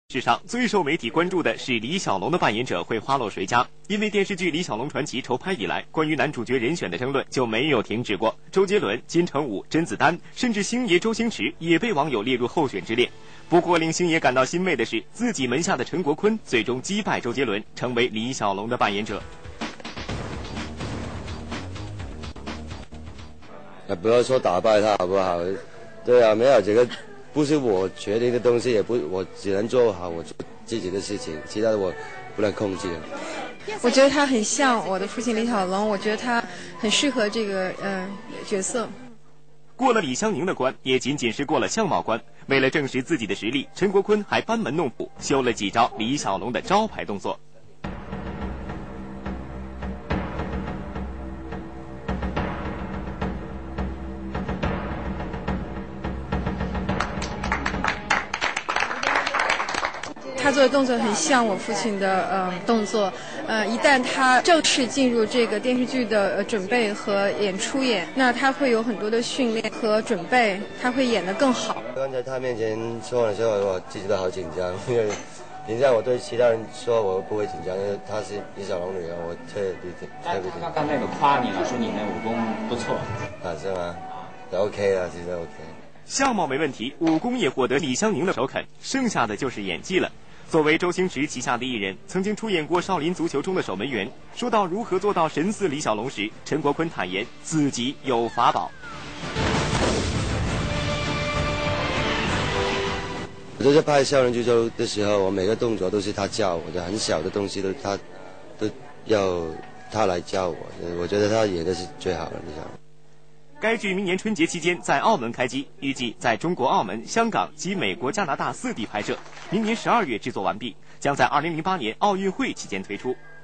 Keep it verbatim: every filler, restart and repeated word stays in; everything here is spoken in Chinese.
史上最受媒体关注的是李小龙的扮演者会花落谁家。因为电视剧《李小龙传奇》筹拍以来，关于男主角人选的争论就没有停止过。周杰伦、金城武、甄子丹，甚至星爷周星驰也被网友列入候选之列。不过令星爷感到欣慰的是，自己门下的陈国坤最终击败周杰伦，成为李小龙的扮演者。 不要说打败他好不好？对啊，没有这个不是我决定的东西，也不我只能做好我自己的事情，其他的我不能控制。 我觉得他很像我的父亲李小龙，我觉得他很适合这个呃角色。 过了李香凝的关，也仅仅是过了相貌关。为了证实自己的实力，陈国坤还班门弄斧，修了几招李小龙的招牌动作。 他做的动作很像我父亲的呃动作，呃，一旦他正式进入这个电视剧的呃准备和演出演，那他会有很多的训练和准备，他会演得更好。 刚才他面前说的时候，我自己都好紧张，因为平常我对其他人说我不会紧张，因为他是李小龙女儿，我特别特别紧张。 刚刚那个夸你了，说你的武功不错， 啊是吗？都 OK 了，其实 OK。 相貌没问题，武功也获得李香凝的首肯，剩下的就是演技了。作为周星驰旗下的艺人，曾经出演过《少林足球》中的守门员。说到如何做到神似李小龙时，陈国坤坦言自己有法宝。 我就是拍《少林足球》的时候，我每个动作都是他教我的，很小的东西都他都要他来教我。我觉得他演的是最好的李小龙。 该剧明年春节期间在澳门开机，预计在中国澳门、香港及美国、加拿大四地拍摄，明年十二月制作完毕，将在二零零八年奥运会期间推出。